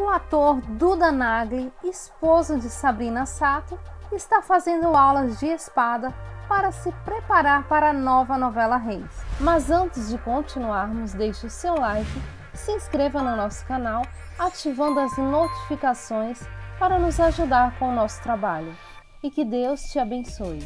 O ator Duda Nagli, esposo de Sabrina Sato, está fazendo aulas de espada para se preparar para a nova novela Reis. Mas antes de continuarmos, deixe o seu like, se inscreva no nosso canal, ativando as notificações para nos ajudar com o nosso trabalho. E que Deus te abençoe.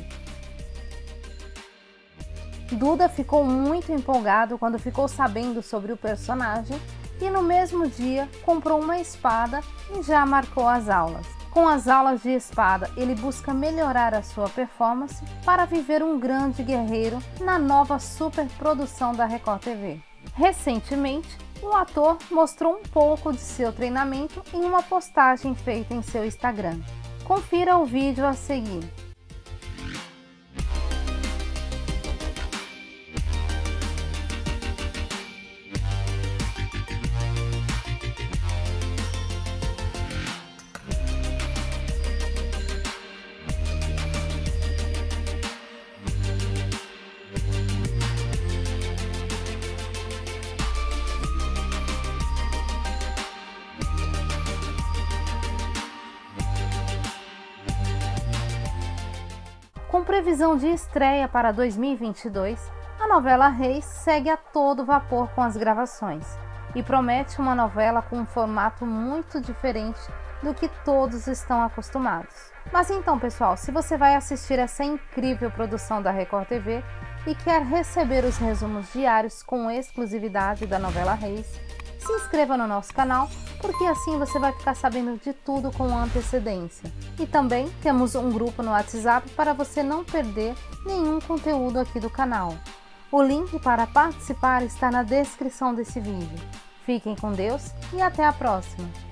Duda ficou muito empolgado quando ficou sabendo sobre o personagem e no mesmo dia comprou uma espada e já marcou as aulas. Com as aulas de espada, ele busca melhorar a sua performance para viver um grande guerreiro na nova superprodução da Record TV. Recentemente, o ator mostrou um pouco de seu treinamento em uma postagem feita em seu Instagram. Confira o vídeo a seguir. Com previsão de estreia para 2022, a novela Reis segue a todo vapor com as gravações e promete uma novela com um formato muito diferente do que todos estão acostumados. Mas então, pessoal, se você vai assistir essa incrível produção da Record TV e quer receber os resumos diários com exclusividade da novela Reis, se inscreva no nosso canal, porque assim você vai ficar sabendo de tudo com antecedência. E também temos um grupo no WhatsApp para você não perder nenhum conteúdo aqui do canal. O link para participar está na descrição desse vídeo. Fiquem com Deus e até a próxima!